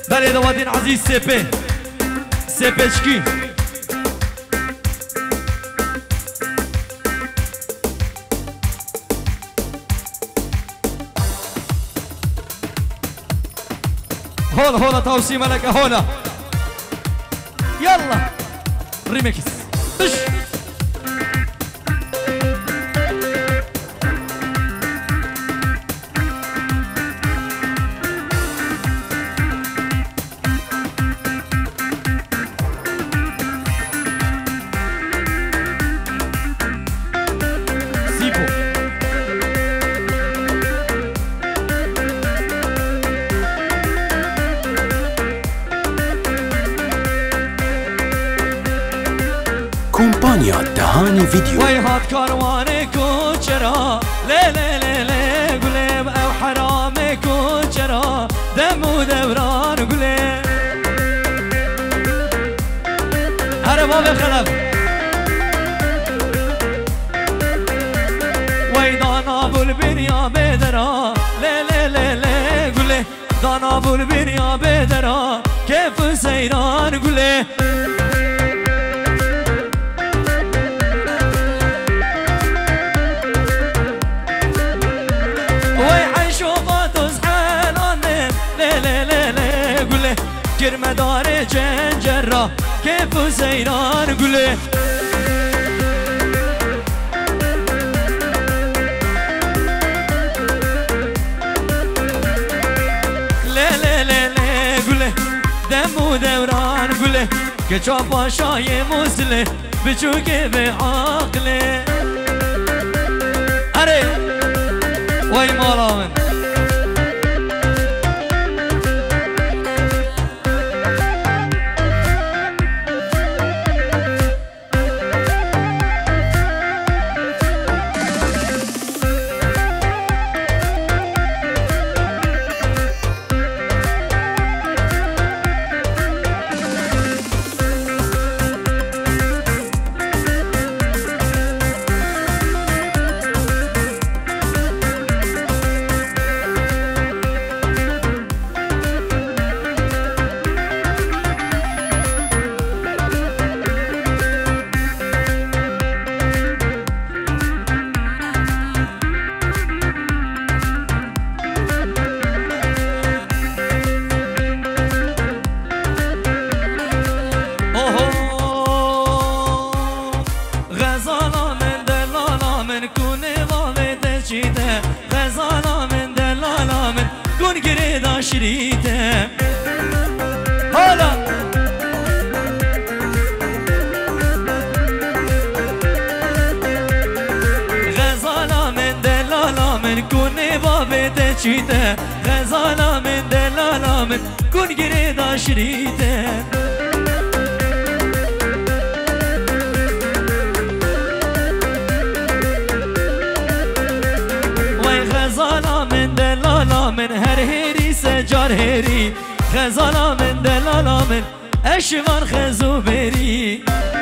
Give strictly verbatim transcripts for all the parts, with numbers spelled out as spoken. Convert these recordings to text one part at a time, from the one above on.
بله دوادین عزیز سپه سپچکی هولا هولا توسيم لك هولا يلا ريميكس دش كومبانيا دهاني فيديو وي هات كارواني كوچرا لي لي لي لي قلب او حرامي كوچرا دمو دوران قلب هره باب خلف وي دانا بول بنيا بدرا لي لي لي لي قلب دانا بول بنيا بدرا كيف سيران قلب مدار جنجرة كيف سيران قولي لي لي لي لي قولي دمو دوران قولي كشوف شاي مسلي بشوكي بعقلي أري وي مالامن شريته هلا غزالا من دلالا من كوني بابي تشيته غزالا من دلالا من كون قريدا شريته وي غزالا من دلالا من هر هيري سجار هيري غزالا من دلالا من اشغال خزو بري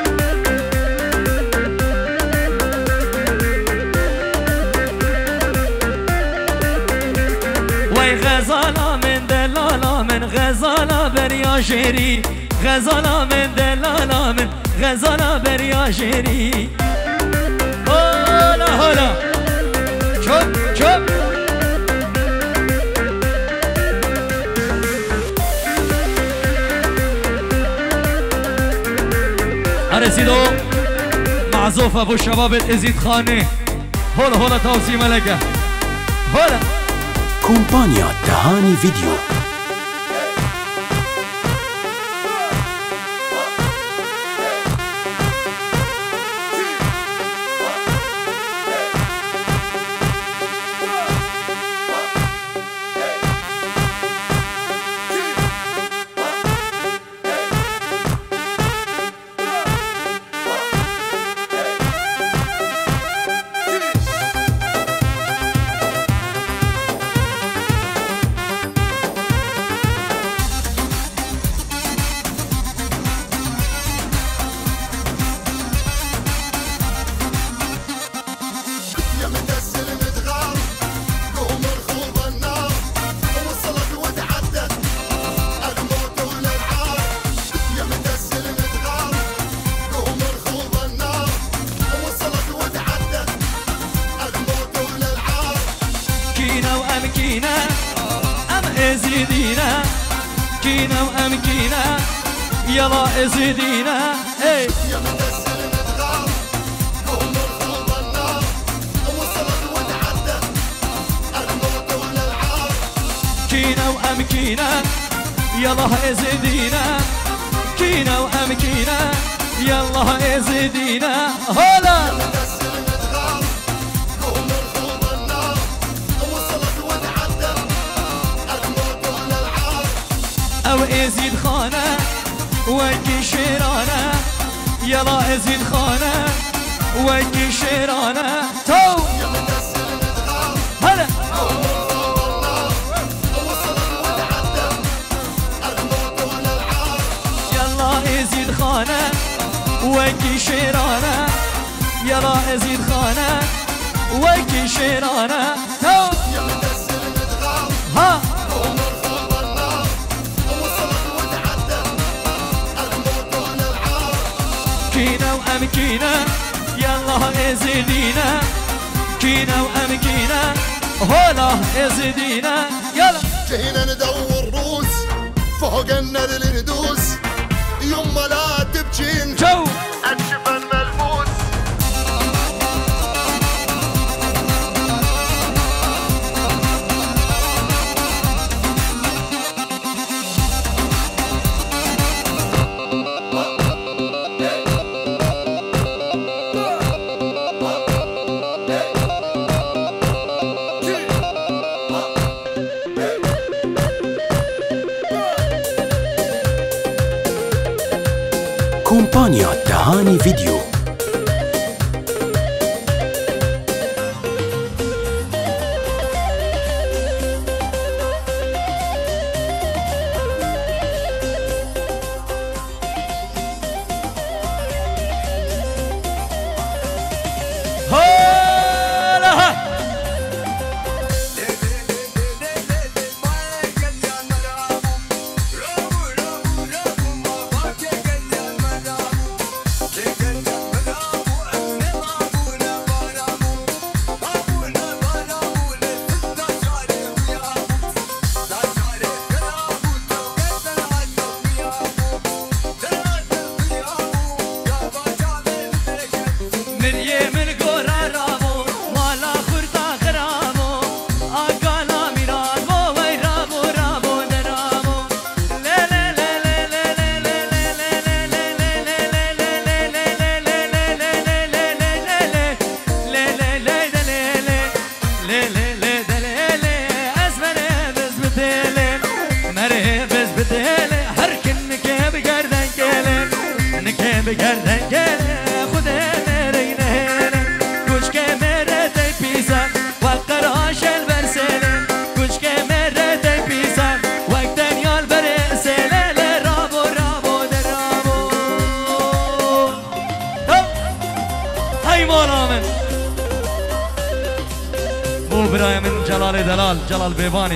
وي غزالا من دلالا من غزالا بريا شيري غزالا من دلالا من غزالا بريا شيري هلا هلا شوف شوف رسيدو معزوف ابو الشباب الازيد خاني هولا هولا توسي ملكه هولا كومبانيا دهاني فيديو كينا وأمكينا يلا ازدينا اي يا مكسر الادغام قوم ارفض النار وصلت وتعدت الموت والالعاب كينا وأمكينا يلا ازدينا كينا وأمكينا يلا ازدينا هلا مكسر الادغام قوم ارفض النار وصلت وتعدت الموت والالعاب او ازيد خانه وكي شيرانه يلا ازيد خانه وكي شيرانه تو يا مكسر الادغام هلا قوم ارفض النار وصلت وتعدت الموت والالعاب يلا ازيد خانه وكي شيرانه يلا ازيد خانه وكي شيرانه تو يا مكسر الادغام ها قوم ارفض النار وصلت وتعدت الموت والالعاب كينا وأمكينا يلا ازدينا كينا وأمكينا هلا ازدينا يلا جينا ندور روس فوق النار اللي ندوس يما لا تبجين جو انشف الملموس كومبانيا تهاني فيديو. هلا من يمن قرى رابو مالا خرطا خرابو أقالا ميرابو ويرابو رابو درابو لا لا لا لا لا لا لا لا لا بگردن گله خود مرینه کش که مرد پیسن وقت راشل برسله کش که مرد پیسن وقت دنیال برسله رابو رابو در رابو های مولا من بو برای من جلال دلال جلال بیبانی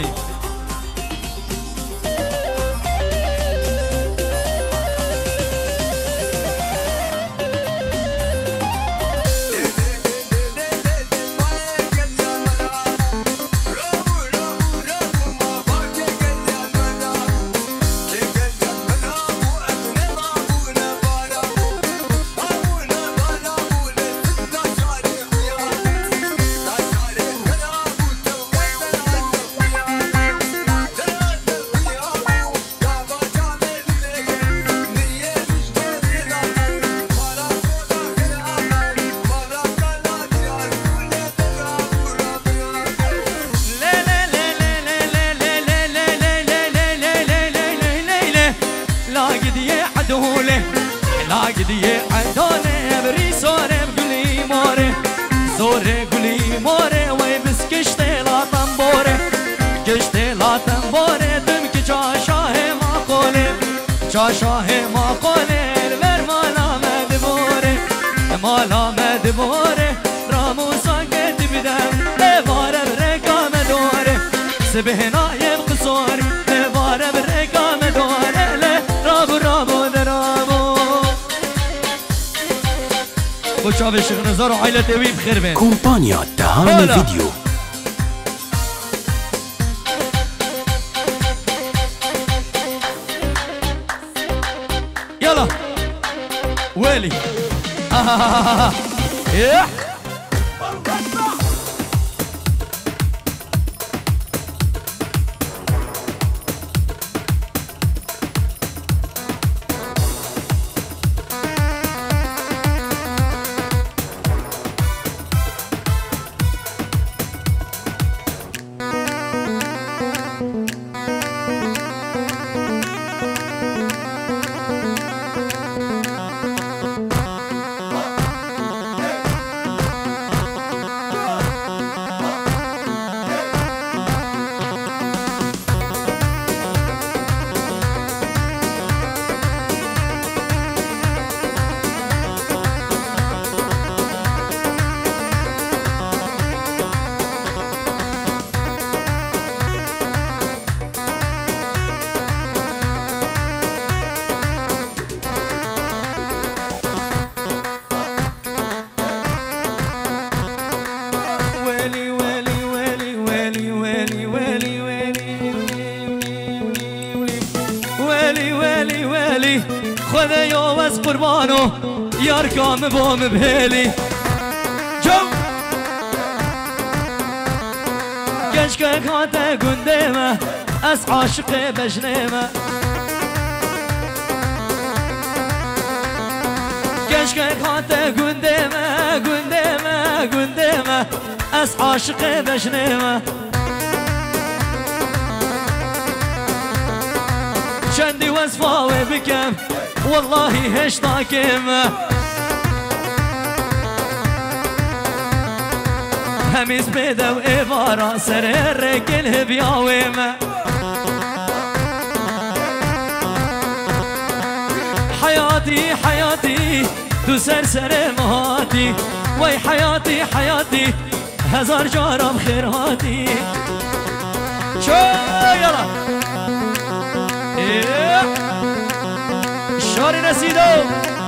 لاقدي عدونه بري صورة بقولي موري صورة قولي موري وي بس كشتي لا طنبوري كشتي لا طنبوري دمك جاشاه ما قولي جاشاه ما قولي البر مالا مدبوري مالا مدبوري رامو ساقت بدم لبارة برقا مدوري سبهنا يبقصوري لبارة برقا مدوري رابو رابو درابو وشاف الشيخ نزار وعائلة توي بخير بين كومبانيا تهاني فيديو. يلا ويلي آه. يا خذ يوز قربانو يركم بوم بهيلي جو كشكك هاتا قنديمة أس عاشق بجنيمة كشكك هاتا قنديمة قنديمة قنديمة أس عاشق بجنيمة شندي وصفاوي بكم والله هشتا كيمة هميز بيدا وإبارة سرر كله بياويمة حياتي حياتي تسر سر مهاتي وي حياتي حياتي هزار جارم خيراتي شو يلا إيه شاري نسيدو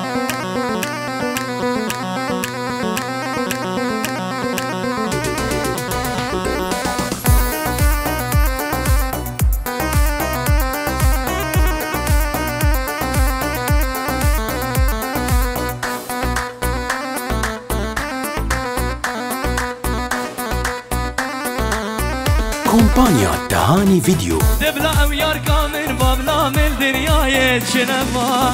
كومبانيا تهاني فيديو دبلا ويار كامل بابلا من دنياي شنفا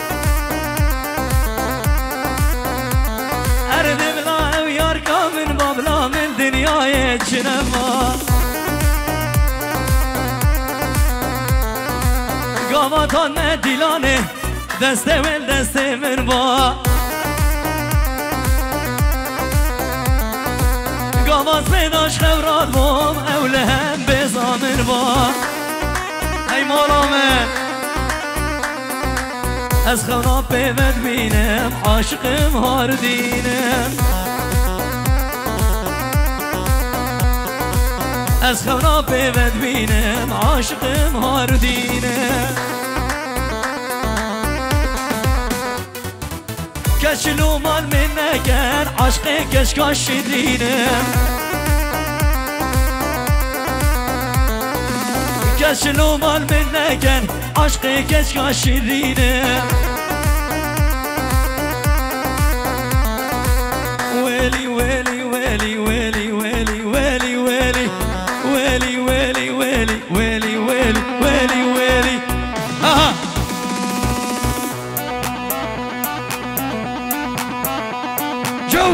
أردبلا ويار كامل بابلا من دنياي شنفا قامتان دلانه دسته ول دسته من با قامت بيناش خورات بوم أولهم بزامن با ای مولا من از خورا پیوند بینم عاشقم هار دینم از خورا پیوند بینم عاشقم هار دینم کشلو مال من نکن عشق کشکاش شدینم کشلو مال من نکن عشق کشکاش شدینم ویلی ویلی ویلی ویلی ویلی ویلی ویلی ویلی ویلی ویلی ویلی ویلی ویلی ویلی آها جو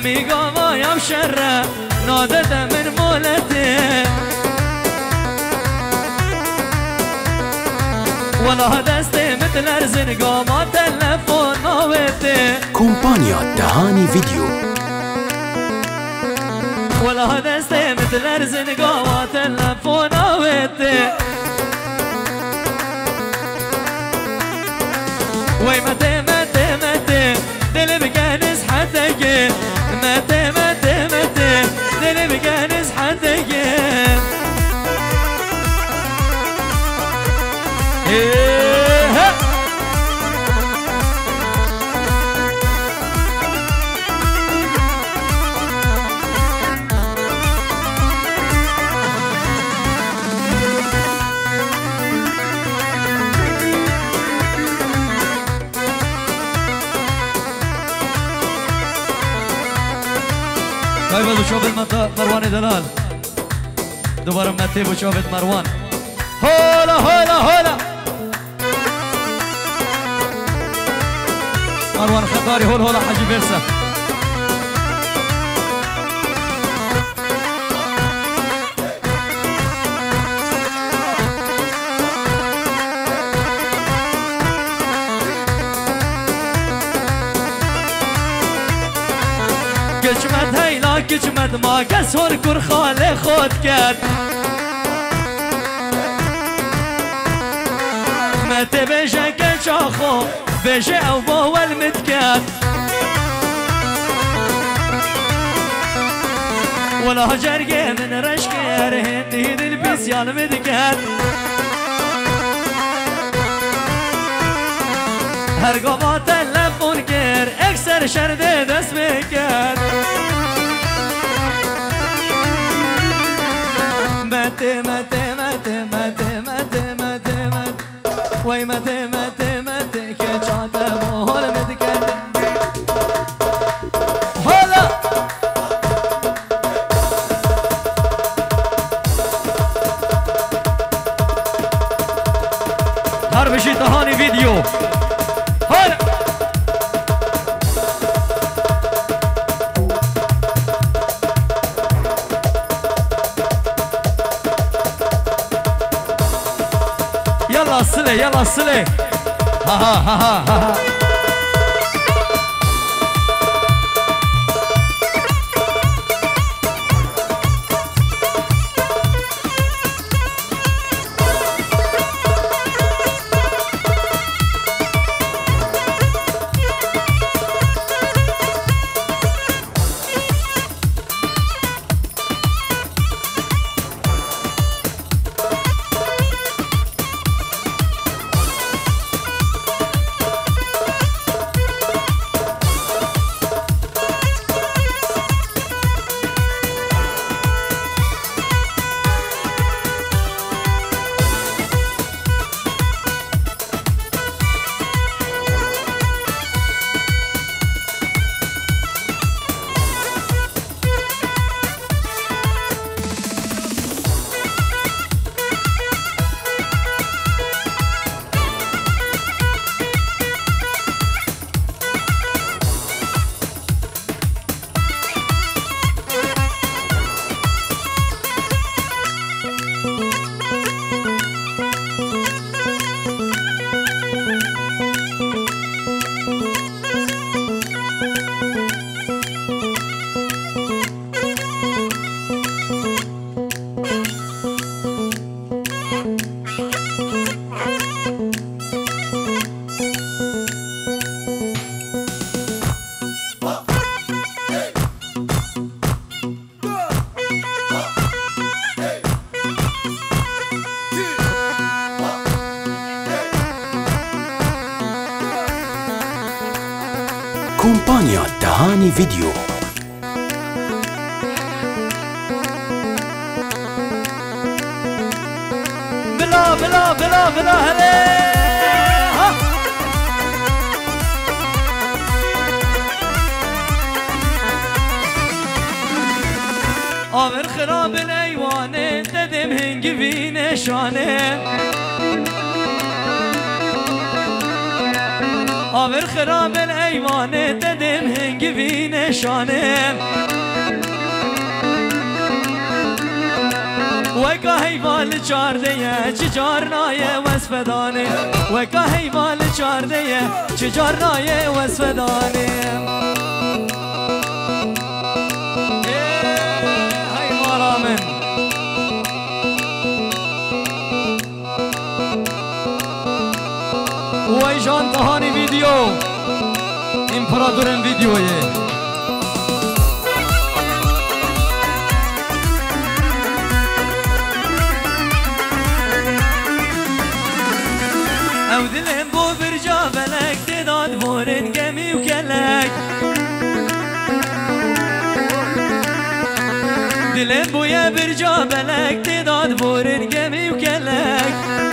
میگم آیم شره نادده من مولته ولا دسته مثل ارزن قاما تلفون ناوته كومبانيا دهاني فيديو ولا دسته مثل ارزن قاما تلفون ناوته وي متى متى متى دل بكنس حتى متى متى متى دل بكنس حتى ايه طيب بشوفت مروان دلال دوباره متي بشوفت مروان هولا هولا هولا مروان خطاري هول هولا حاجي بيرسا کچمت هیلا کچمت ما کس هر کر خاله خود کرد مت بشه کچ آخو بشه او باول مت کرد ولا جرگه من رشکر هندی دل بسیان مد کرد هر گما تلفون کرد اکثر شرده دست بکرد مته مته مته مته مته مته مته وای مته مته مته که چاته مهار مد کرد حالا هر بشی دهانی ویدیو حالا يلا الصلة يلا الصلة ها ها ها ها ها كومبانيا دهاني فيديو بلا بلا بلا بلا هلي ها آمر خراب الایوانه ددم هنگی بی نشانه آور خراب الایوانه ددم هنگی وی نشانم وکا حیوان چارده چی جارنای وصفدانه وکا حیوان چارده چی جارنای وصفدانه های مالا من وای جان تهانی ویدیو امپراتورم ویدیویه او دلم بو برجا بلک تداد بورن گمی و کلک دلم بویا برجا بلک تداد بورن گمی و کلک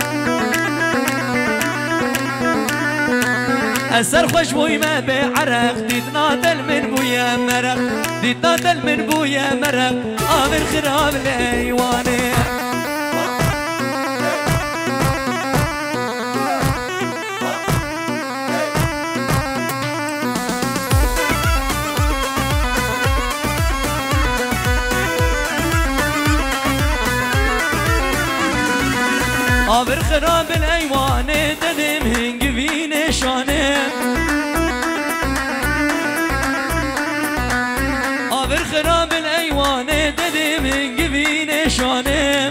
اثر خوش بوی ما به عرق دیدنا دل من بویا مرق دیدنا دل من بویا مرق آمر خراب الایوانه آبر خراب الایوانه ددم هنگی وی نشانه آبر خراب الایوانه ددم هنگی وی نشانه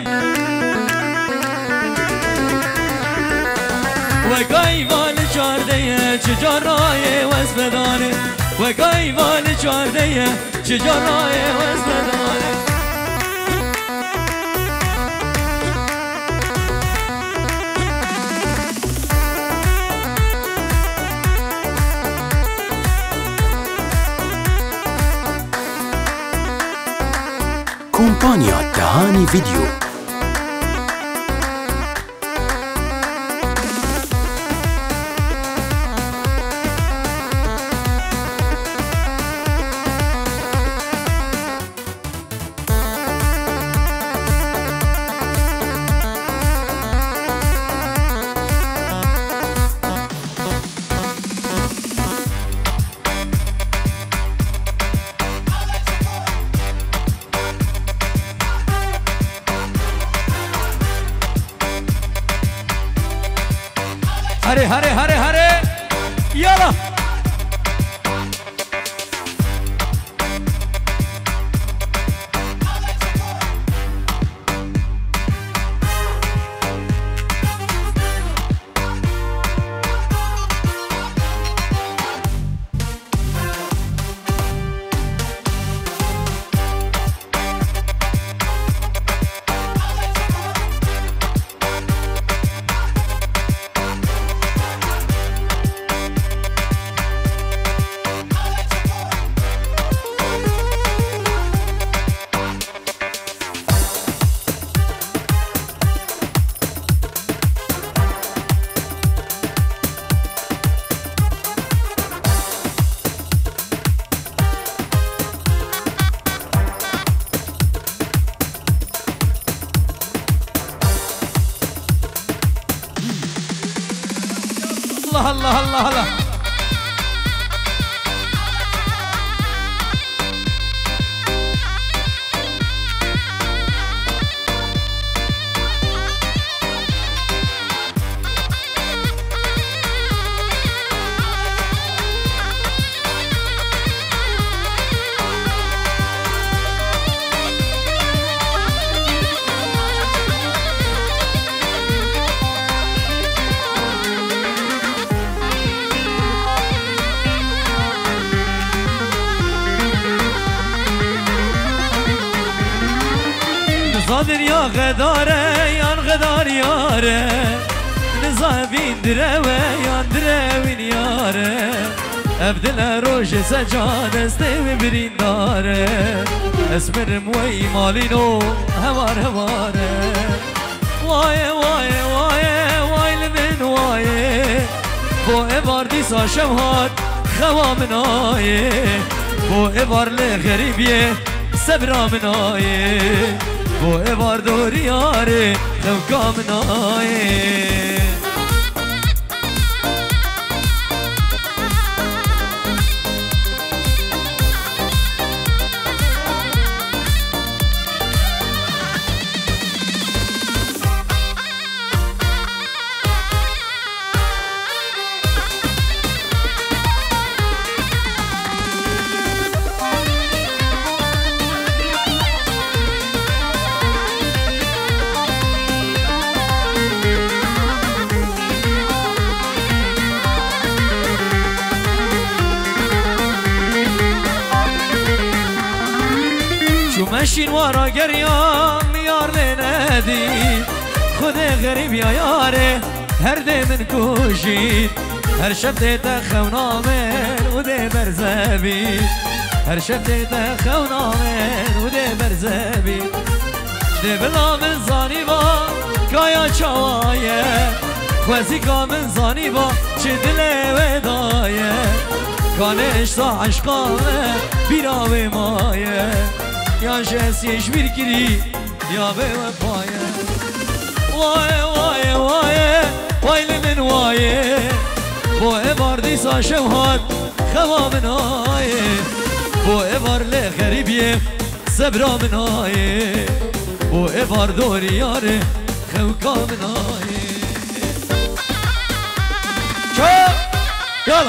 وکای وال چارده چجارای وصفدانه وکای وال چارده چجارای وصفدانه كومبانيا تهاني فيديو. هري هري هري هري يلا الله الله الله الله صادر يا غداره يان غدار ياره نزابين دروه يان دروين ياره ابدل روش سجاد استوي برين داره اسمر موي مالينو هوار هواره واي واي واي واي لمن واي بو ابار ديسا شمهات خوا مناي بو ابار لغريبيه صبرا مناي بو ابار دور یاره خمکام نایه عشین وارا گریام یار لندی خود غریب یا یاره هر ده من کوشید هر شب دیتا خونامن و ده برزبی هر شب دیتا خونامن و ده برزبی ده بلا من زانی با کایا چوایه خوزی کا من زانی با چه دل ودایه کانش تا عشقامه بیراوی مایه یا جسیش بیر کری یا به وفایه وای وای وای وای لمن وای بو ابار دیسا شوهات خوا من آیه بو ابار لغریبیه صبرا من آیه بو ابار دوری یاره خوکا من آیه چو یالا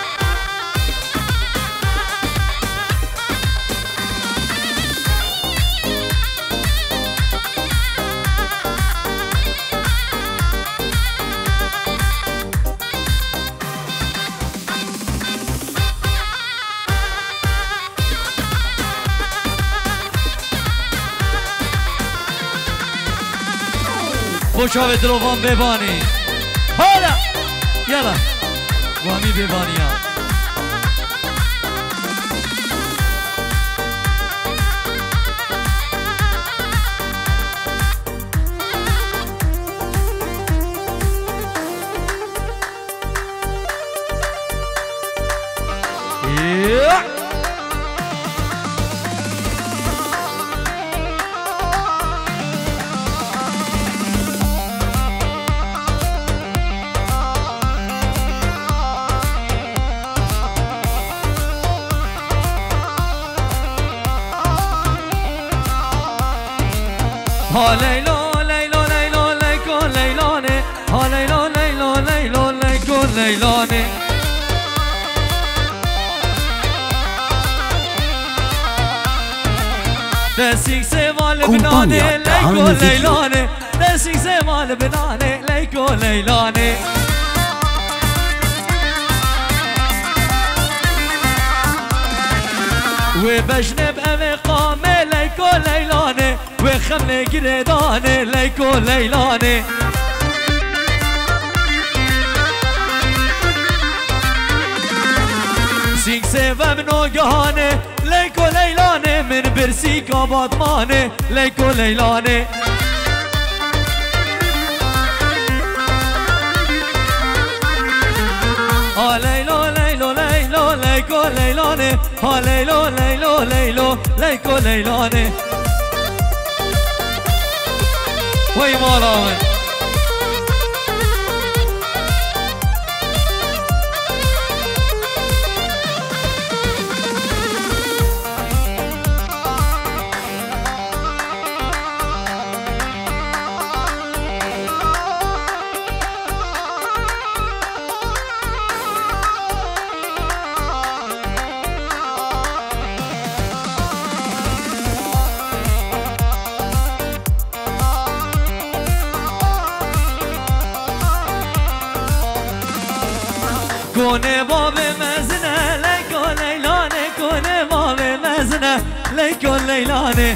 خوشا دروان ببانی حالا یلا وامی ببانی ها ها لیلا لیلا لیلا لیکو لیلانه ها لیلا لیلا لیلا لیکو لیلانه دستیک سوال بنانه لیکو لیلانه دستیک سوال بنانه لیکو لیلانه و بجنب اوه قامه لیکو لیلانه و خمه گردانه لیکو لیلانه سینگ سوم نوگهانه لیکو لیلانه من برسی کابادمانه لیکو لیلانه ها لیلو لیلو لیلو لیکو لیلانه ها لیلو لیلو لیلو لیکو لیلانه وای مالا من کنه باب مزنه لیکو لیلانه کنه باب مزنه لیکو لیلانه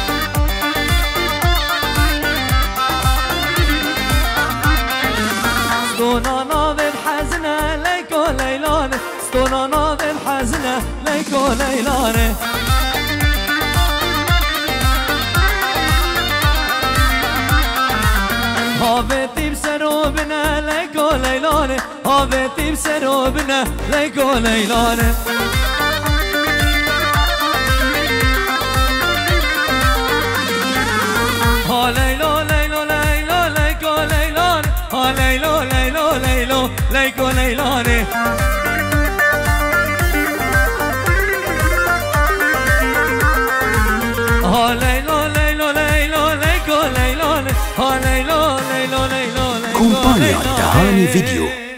ستونانا بالحزنه لیکو لیلانه ستونانا بالحزنه لیکو لیلانه هابتي بسروبنا ليكو ليلانه هابتي بسروبنا ليكو ليلانه ها ليلو ليلو ليلو ليكو ليلانه ها ليلو ليلو ليلو ليكو ليلانه ها ليلو ليلو ليلو ليكو ليلانه ها ليلو ليلو ليلو كومبانيا التهاني فيديو.